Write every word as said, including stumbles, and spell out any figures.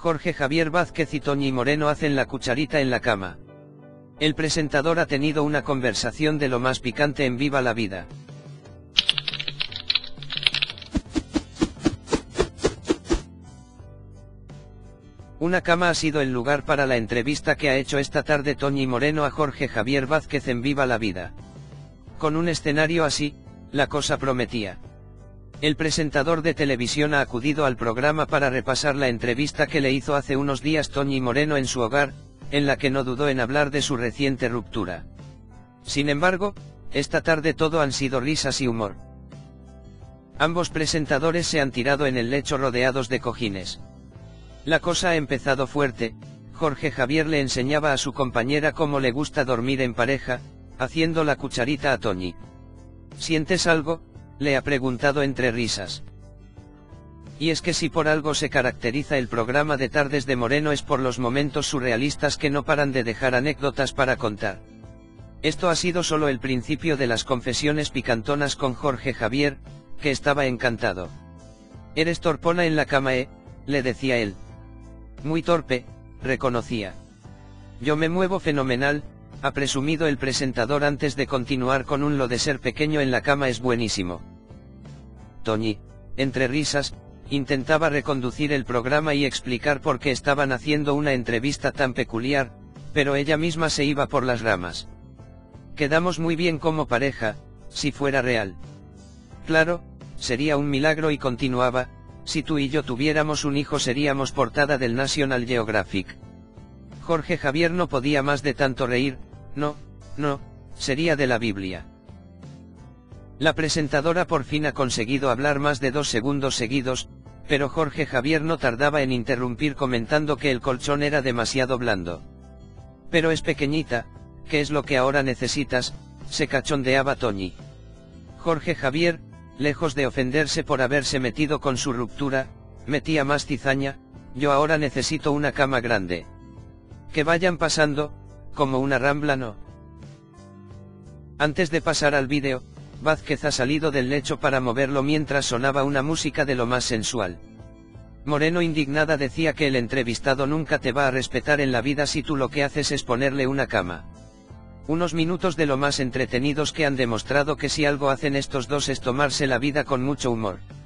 Jorge Javier Vázquez y Toñi Moreno hacen la cucharita en la cama. El presentador ha tenido una conversación de lo más picante en Viva la Vida. Una cama ha sido el lugar para la entrevista que ha hecho esta tarde Toñi Moreno a Jorge Javier Vázquez en Viva la Vida. Con un escenario así, la cosa prometía. El presentador de televisión ha acudido al programa para repasar la entrevista que le hizo hace unos días Toñi Moreno en su hogar, en la que no dudó en hablar de su reciente ruptura. Sin embargo, esta tarde todo han sido risas y humor. Ambos presentadores se han tirado en el lecho rodeados de cojines. La cosa ha empezado fuerte. Jorge Javier le enseñaba a su compañera cómo le gusta dormir en pareja, haciendo la cucharita a Toñi. ¿Sientes algo?, le ha preguntado entre risas. Y es que si por algo se caracteriza el programa de Tardes de Moreno es por los momentos surrealistas que no paran de dejar anécdotas para contar. Esto ha sido solo el principio de las confesiones picantonas con Jorge Javier, que estaba encantado. «Eres torpona en la cama, ¿eh?», le decía él. «Muy torpe», reconocía. «Yo me muevo fenomenal», ha presumido el presentador antes de continuar con un «lo de ser pequeño en la cama es buenísimo». Toñi, entre risas, intentaba reconducir el programa y explicar por qué estaban haciendo una entrevista tan peculiar, pero ella misma se iba por las ramas. «Quedamos muy bien como pareja, si fuera real. Claro, sería un milagro», y continuaba, «si tú y yo tuviéramos un hijo seríamos portada del National Geographic». Jorge Javier no podía más de tanto reír. «No, no, sería de la Biblia». La presentadora por fin ha conseguido hablar más de dos segundos seguidos, pero Jorge Javier no tardaba en interrumpir comentando que el colchón era demasiado blando. «Pero es pequeñita, ¿qué es lo que ahora necesitas?», se cachondeaba Toñi. Jorge Javier, lejos de ofenderse por haberse metido con su ruptura, metía más cizaña: «Yo ahora necesito una cama grande. Que vayan pasando, como una rambla no». Antes de pasar al vídeo, Vázquez ha salido del lecho para moverlo mientras sonaba una música de lo más sensual. Moreno indignada decía que el entrevistado nunca te va a respetar en la vida si tú lo que haces es ponerle una cama. Unos minutos de lo más entretenidos que han demostrado que si algo hacen estos dos es tomarse la vida con mucho humor.